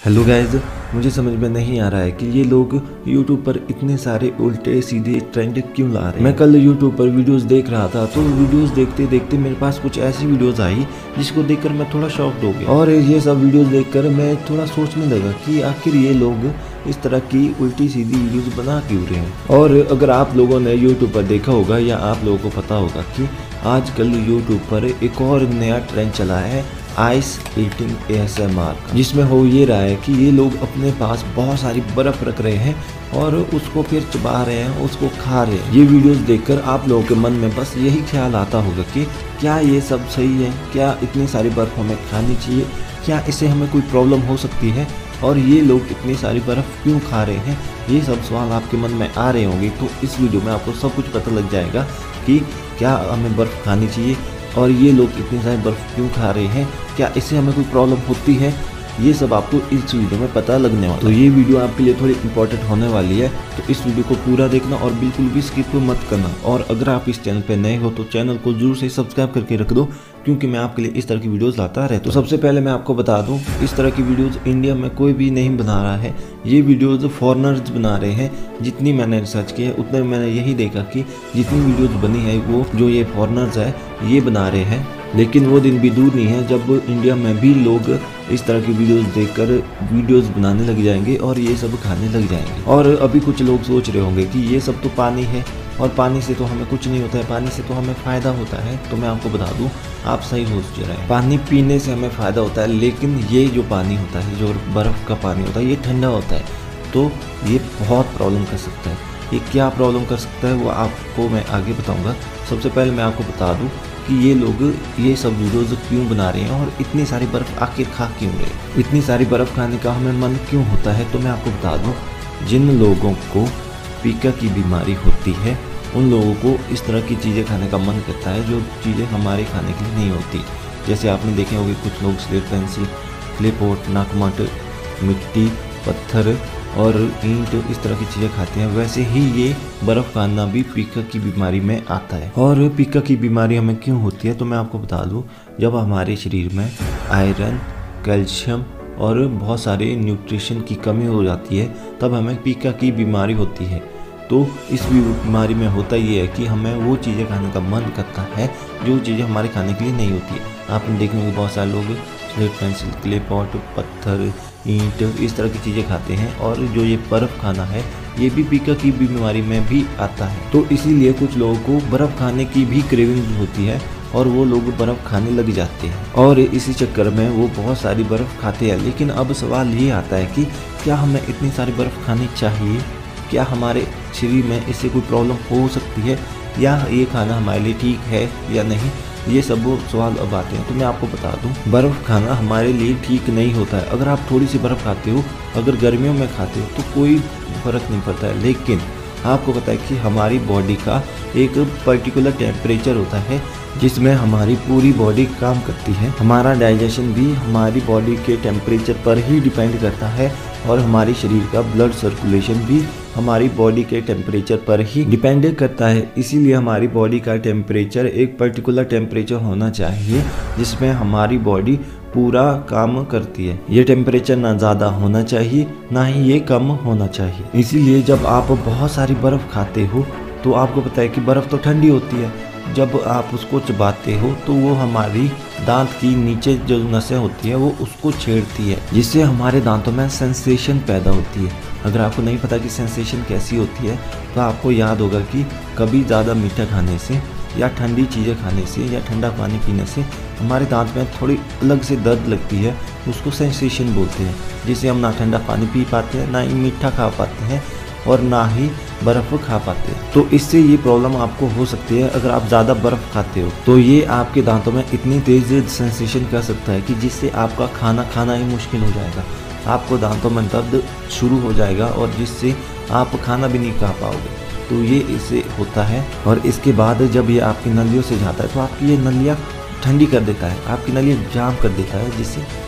Hello guys, मुझे समझ में नहीं आ रहा है कि ये लोग YouTube पर इतने सारे उल्टे सीधे ट्रेंड क्यों ला रहे हैं। मैं कल YouTube पर वीडियोस देख रहा था तो वीडियोस देखते देखते मेरे पास कुछ ऐसी वीडियोस आई जिसको देखकर मैं थोड़ा शॉक्ड हो गया। और ये सब वीडियोस देखकर मैं थोड़ा सोचने लगा कि आखिर ये लोग इस तरह की उल्टी सीधी वीडियोस बना क्यों रहे हैं। और अगर आप लोगों ने YouTube पर देखा होगा या आप लोगों को पता होगा कि आजकल YouTube पर एक और नया ट्रेंड चला है आइस ईटिंग ASMR का, जिसमें हो ये रहा है कि ये लोग अपने पास बहुत सारी बर्फ रख रहे हैं और उसको फिर चबा रहे हैं, उसको खा रहे हैं। ये वीडियोस देखकर आप लोगों के मन में बस यही ख्याल आता होगा कि क्या ये सब सही है, क्या इतनी सारी बर्फ हमें खानी चाहिए, क्या इससे हमें कोई प्रॉब्लम हो सकती है, और ये लोग इतनी सारी बर्फ क्यों खा रहे हैं। ये सब सवाल आपके मन में आ रहे होंगे। तो इस वीडियो में आपको सब कुछ पता लग जाएगा कि क्या हमें बर्फ खानी चाहिए और ये लोग इतनी सारी बर्फ क्यों खा रहे हैं, क्या इससे हमें कोई प्रॉब्लम होती है। ये सब आपको इस वीडियो में पता लगने वाला है। तो ये वीडियो आपके लिए थोड़ी इंपॉर्टेंट होने वाली है, तो इस वीडियो को पूरा देखना और बिल्कुल भी स्किप मत करना। और अगर आप इस चैनल पे नए हो तो चैनल को जरूर से सब्सक्राइब करके रख दो, क्योंकि मैं आपके लिए इस तरह की वीडियोस लाता रहता हूं। तो सबसे पहले मैं आपको बता दूं, इस तरह की वीडियोस इंडिया में कोई भी नहीं बना रहा है। ये वीडियोस फॉरेनर्स बना रहे हैं। जितनी मैंने रिसर्च की है उतने मैंने यही देखा कि जितनी वीडियोस बनी है वो जो ये फॉरेनर्स है ये बना रहे हैं। लेकिन वो दिन भी दूर नहीं है जब इंडिया में भी लोग इस तरह की वीडियोस देखकर वीडियोस बनाने लग जाएंगे और ये सब खाने लग जाएंगे। और अभी कुछ लोग सोच रहे होंगे कि ये सब तो पानी है और पानी से तो हमें कुछ नहीं होता है, पानी से तो हमें फ़ायदा होता है। तो मैं आपको बता दूं, आप सही सोच रहे हैं। पानी पीने से हमें फ़ायदा होता है, लेकिन ये जो पानी होता है, जो बर्फ़ का पानी होता है, ये ठंडा होता है, तो ये बहुत प्रॉब्लम कर सकता है। ये क्या प्रॉब्लम कर सकता है वो आपको मैं आगे बताऊँगा। सबसे पहले मैं आपको बता दूँ कि ये लोग ये सब वीडियोस क्यों बना रहे हैं और इतनी सारी बर्फ़ आखिर खा क्यों रहे हैं, इतनी सारी बर्फ़ खाने का हमें मन क्यों होता है। तो मैं आपको बता दूं, जिन लोगों को पिका की बीमारी होती है उन लोगों को इस तरह की चीज़ें खाने का मन करता है जो चीज़ें हमारे खाने के लिए नहीं होती। जैसे आपने देखे होंगे कुछ लोग स्लेट पेंसिल, क्ले पॉट, नाकमट, मिट्टी, पत्थर और ईंट इस तरह की चीज़ें खाते हैं। वैसे ही ये बर्फ़ खाना भी पिका की बीमारी में आता है। और पिका की बीमारी हमें क्यों होती है तो मैं आपको बता दूं, जब हमारे शरीर में आयरन, कैल्शियम और बहुत सारे न्यूट्रिशन की कमी हो जाती है तब हमें पिका की बीमारी होती है। तो इस बीमारी में होता ये है कि हमें वो चीज़ें खाने का मन करता है जो चीज़ें हमारे खाने के लिए नहीं होती है। आपने देखने में बहुत सारे लोग स्लेट पेंसिल, क्ले पॉट, पत्थर, ईंट इस तरह की चीज़ें खाते हैं। और जो ये बर्फ़ खाना है ये भी पिका की बीमारी में भी आता है। तो इसीलिए कुछ लोगों को बर्फ़ खाने की भी क्रेविंग होती है और वो लोग बर्फ़ खाने लग जाते हैं और इसी चक्कर में वो बहुत सारी बर्फ़ खाते हैं। लेकिन अब सवाल ये आता है कि क्या हमें इतनी सारी बर्फ़ खानी चाहिए, क्या हमारे शरीर में इससे कोई प्रॉब्लम हो सकती है, या ये खाना हमारे लिए ठीक है या नहीं। ये सब सवाल अब आते हैं। तो मैं आपको बता दूं, बर्फ़ खाना हमारे लिए ठीक नहीं होता है। अगर आप थोड़ी सी बर्फ़ खाते हो, अगर गर्मियों में खाते हो तो कोई फ़र्क नहीं पड़ता है। लेकिन आपको पता है कि हमारी बॉडी का एक पर्टिकुलर टेम्परेचर होता है जिसमें हमारी पूरी बॉडी काम करती है। हमारा डाइजेशन भी हमारी बॉडी के टेम्परेचर पर ही डिपेंड करता है और हमारे शरीर का ब्लड सर्कुलेशन भी हमारी बॉडी के टेम्परेचर पर ही डिपेंड करता है। इसीलिए हमारी बॉडी का टेम्परेचर एक पर्टिकुलर टेम्परेचर होना चाहिए जिसमें हमारी बॉडी पूरा काम करती है। ये टेम्परेचर ना ज़्यादा होना चाहिए ना ही ये कम होना चाहिए। इसीलिए जब आप बहुत सारी बर्फ़ खाते हो तो आपको पता है कि बर्फ़ तो ठंडी होती है। जब आप उसको चबाते हो तो वो हमारी दांत की नीचे जो नसें होती है वो उसको छेड़ती है, जिससे हमारे दांतों में सेंसेशन पैदा होती है। अगर आपको नहीं पता कि सेंसेशन कैसी होती है तो आपको याद होगा कि कभी ज़्यादा मीठा खाने से या ठंडी चीज़ें खाने से या ठंडा पानी पीने से हमारे दांत में थोड़ी अलग से दर्द लगती है, उसको सेंसेशन बोलते हैं। जिससे हम ना ठंडा पानी पी पाते हैं, ना ही मीठा खा पाते हैं और ना ही बर्फ़ खा पाते हैं। तो इससे ये प्रॉब्लम आपको हो सकती है। अगर आप ज़्यादा बर्फ़ खाते हो तो ये आपके दांतों में इतनी तेज़ सेंसेशन कर सकता है कि जिससे आपका खाना खाना ही मुश्किल हो जाएगा। आपको दांतों में दर्द शुरू हो जाएगा और जिससे आप खाना भी नहीं खा पाओगे। तो ये इससे होता है। और इसके बाद जब ये आपकी नलियों से जाता है तो आपकी ये नलियाँ ठंडी कर देता है, आपकी नलियाँ जाम कर देता है, जिससे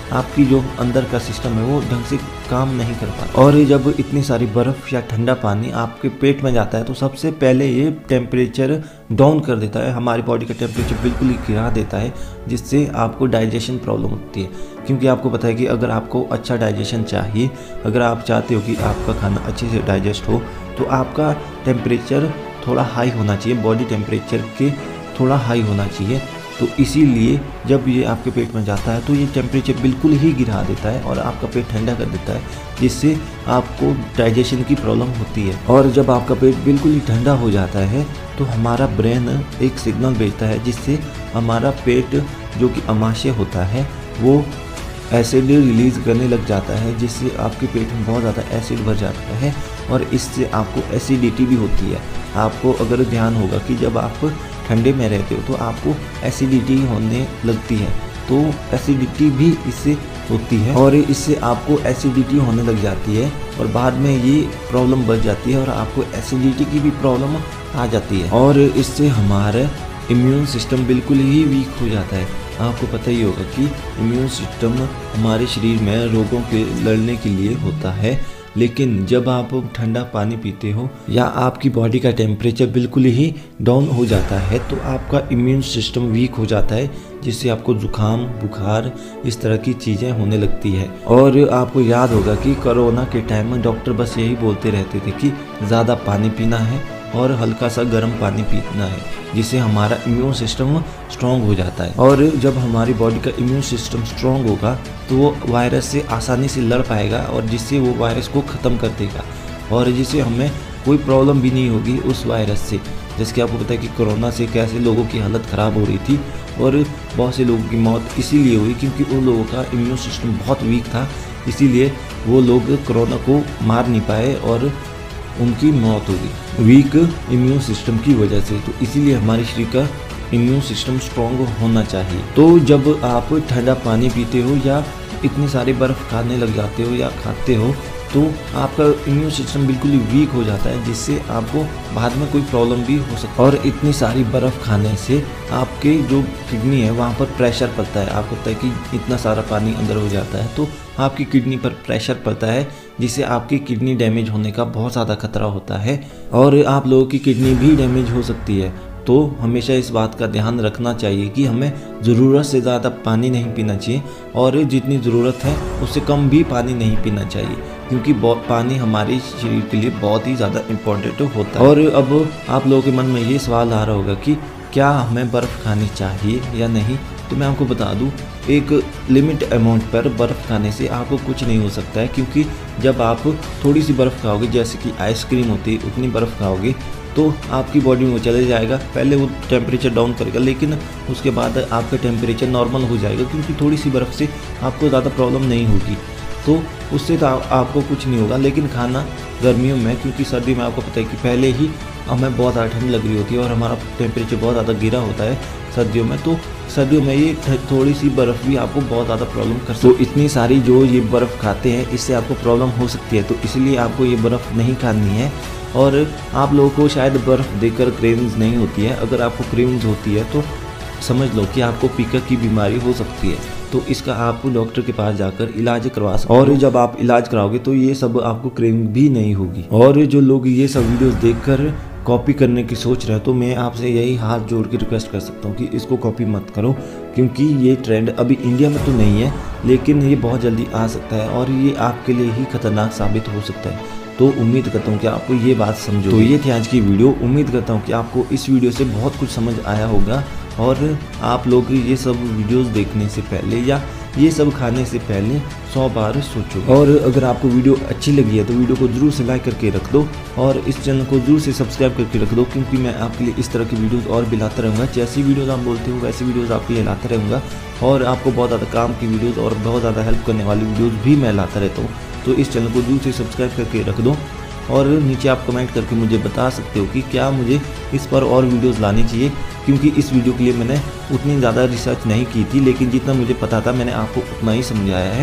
आपकी जो अंदर का सिस्टम है वो ढंग से काम नहीं कर पाता। और जब इतनी सारी बर्फ़ या ठंडा पानी आपके पेट में जाता है तो सबसे पहले ये टेम्परेचर डाउन कर देता है, हमारी बॉडी का टेम्परेचर बिल्कुल ही गिरा देता है, जिससे आपको डाइजेशन प्रॉब्लम होती है। क्योंकि आपको पता है कि अगर आपको अच्छा डाइजेशन चाहिए, अगर आप चाहते हो कि आपका खाना अच्छे से डाइजेस्ट हो, तो आपका टेम्परेचर थोड़ा हाई होना चाहिए, बॉडी टेम्परेचर के थोड़ा हाई होना चाहिए। तो इसीलिए जब ये आपके पेट में जाता है तो ये टेम्परेचर बिल्कुल ही गिरा देता है और आपका पेट ठंडा कर देता है, जिससे आपको डाइजेशन की प्रॉब्लम होती है। और जब आपका पेट बिल्कुल ही ठंडा हो जाता है तो हमारा ब्रेन एक सिग्नल भेजता है, जिससे हमारा पेट जो कि अमाशय होता है वो एसिड रिलीज़ करने लग जाता है, जिससे आपके पेट में बहुत ज़्यादा एसिड भर जाता है और इससे आपको एसिडिटी भी होती है। आपको अगर ध्यान होगा कि जब आप ठंडे में रहते हो तो आपको एसिडिटी होने लगती है, तो एसिडिटी भी इससे होती है और इससे आपको एसिडिटी होने लग जाती है और बाद में ये प्रॉब्लम बढ़ जाती है और आपको एसिडिटी की भी प्रॉब्लम आ जाती है और इससे हमारा इम्यून सिस्टम बिल्कुल ही वीक हो जाता है। आपको पता ही होगा कि इम्यून सिस्टम हमारे शरीर में रोगों के लड़ने के लिए होता है, लेकिन जब आप ठंडा पानी पीते हो या आपकी बॉडी का टेम्परेचर बिल्कुल ही डाउन हो जाता है तो आपका इम्यून सिस्टम वीक हो जाता है, जिससे आपको जुकाम, बुखार, इस तरह की चीज़ें होने लगती है। और आपको याद होगा कि कोरोना के टाइम में डॉक्टर बस यही बोलते रहते थे कि ज़्यादा पानी पीना है और हल्का सा गर्म पानी पीना है, जिससे हमारा इम्यून सिस्टम स्ट्रॉन्ग हो जाता है। और जब हमारी बॉडी का इम्यून सिस्टम स्ट्रॉन्ग होगा तो वो वायरस से आसानी से लड़ पाएगा और जिससे वो वायरस को ख़त्म कर देगा और जिससे हमें कोई प्रॉब्लम भी नहीं होगी उस वायरस से। जैसे कि आपको पता है कि कोरोना से कैसे लोगों की हालत ख़राब हो रही थी और बहुत से लोगों की मौत इसीलिए हुई क्योंकि उन लोगों का इम्यून सिस्टम बहुत वीक था, इसीलिए वो लोग कोरोना को मार नहीं पाए और उनकी मौत होगी वीक इम्यून सिस्टम की वजह से। तो इसीलिए हमारे शरीर का इम्यून सिस्टम स्ट्रॉन्ग होना चाहिए। तो जब आप ठंडा पानी पीते हो या इतनी सारी बर्फ़ खाने लग जाते हो या खाते हो तो आपका इम्यून सिस्टम बिल्कुल ही वीक हो जाता है, जिससे आपको बाद में कोई प्रॉब्लम भी हो सकती है। और इतनी सारी बर्फ़ खाने से आपके जो किडनी है वहाँ पर प्रेशर पड़ता है। आपको पता है कि इतना सारा पानी अंदर हो जाता है तो आपकी किडनी पर प्रेशर पड़ता है, जिससे आपकी किडनी डैमेज होने का बहुत ज़्यादा खतरा होता है और आप लोगों की किडनी भी डैमेज हो सकती है। तो हमेशा इस बात का ध्यान रखना चाहिए कि हमें ज़रूरत से ज़्यादा पानी नहीं पीना चाहिए और जितनी ज़रूरत है उससे कम भी पानी नहीं पीना चाहिए, क्योंकि पानी हमारे शरीर के लिए बहुत ही ज़्यादा इम्पोर्टेंट होता है। और अब आप लोगों के मन में ये सवाल आ रहा होगा कि क्या हमें बर्फ़ खानी चाहिए या नहीं। तो मैं आपको बता दूं, एक लिमिट अमाउंट पर बर्फ़ खाने से आपको कुछ नहीं हो सकता है, क्योंकि जब आप थोड़ी सी बर्फ़ खाओगे, जैसे कि आइसक्रीम होती है, उतनी बर्फ़ खाओगे तो आपकी बॉडी में वो चले जाएगा। पहले वो टेम्परेचर डाउन करेगा, लेकिन उसके बाद आपका टेम्परेचर नॉर्मल हो जाएगा, क्योंकि थोड़ी सी बर्फ़ से आपको ज़्यादा प्रॉब्लम नहीं होगी, तो उससे तो आपको कुछ नहीं होगा। लेकिन खाना गर्मियों में, क्योंकि सर्दी में आपको पता है कि पहले ही हमें बहुत ज़्यादा ठंड लग रही होती है और हमारा टेम्परेचर बहुत ज़्यादा गिरा होता है सर्दियों में, तो सर्दियों में ये थोड़ी सी बर्फ़ भी आपको बहुत ज़्यादा प्रॉब्लम कर सकती है। तो इतनी सारी जो ये बर्फ़ खाते हैं इससे आपको प्रॉब्लम हो सकती है, तो इसलिए आपको ये बर्फ़ नहीं खानी है। और आप लोगों को शायद बर्फ़ देखकर क्रेविंग्स नहीं होती है, अगर आपको क्रेविंग्स होती है तो समझ लो कि आपको पीकर की बीमारी हो सकती है, तो इसका आप डॉक्टर के पास जाकर इलाज करवा सकते हो। और जब आप इलाज कराओगे तो ये सब आपको क्रेविंग भी नहीं होगी। और जो लोग ये सब वीडियोस देखकर कॉपी करने की सोच रहे हो तो मैं आपसे यही हाथ जोड़ के रिक्वेस्ट कर सकता हूँ कि इसको कॉपी मत करो, क्योंकि ये ट्रेंड अभी इंडिया में तो नहीं है, लेकिन ये बहुत जल्दी आ सकता है और ये आपके लिए ही खतरनाक साबित हो सकता है। तो उम्मीद करता हूँ कि आपको ये बात समझो। तो ये थी आज की वीडियो। उम्मीद करता हूँ कि आपको इस वीडियो से बहुत कुछ समझ आया होगा और आप लोग ये सब वीडियोस देखने से पहले या ये सब खाने से पहले 100 बार सोचो। और अगर आपको वीडियो अच्छी लगी है तो वीडियो को जरूर से लाइक करके रख दो और इस चैनल को जरूर से सब्सक्राइब करके रख दो, क्योंकि मैं आपके लिए इस तरह की वीडियोस और भी लाता रहूँगा। जैसी वीडियोस आप बोलते हो वैसी वीडियोस आपके लिए लाता रहूँगा और आपको बहुत ज़्यादा काम की वीडियोज़ और बहुत ज़्यादा हेल्प करने वाली वीडियोज़ भी मैं लाता रहता हूँ। तो इस चैनल को जरूर से सब्सक्राइब करके रख दो और नीचे आप कमेंट करके मुझे बता सकते हो कि क्या मुझे इस पर और वीडियोस लानी चाहिए, क्योंकि इस वीडियो के लिए मैंने उतनी ज़्यादा रिसर्च नहीं की थी, लेकिन जितना मुझे पता था मैंने आपको उतना ही समझाया है।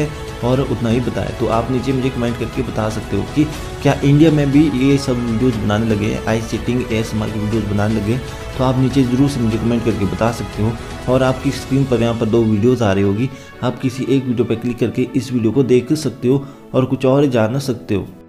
और उतना ही बताएं। तो आप नीचे मुझे कमेंट करके बता सकते हो कि क्या इंडिया में भी ये सब वीडियोज़ बनाने लगे, आई सेटिंग ASMR की वीडियोज़ बनाने लगे। तो आप नीचे ज़रूर से मुझे कमेंट करके बता सकते हो। और आपकी स्क्रीन पर यहाँ पर 2 वीडियोज़ आ रही होगी, आप किसी एक वीडियो पर क्लिक करके इस वीडियो को देख सकते हो और कुछ और जान सकते हो।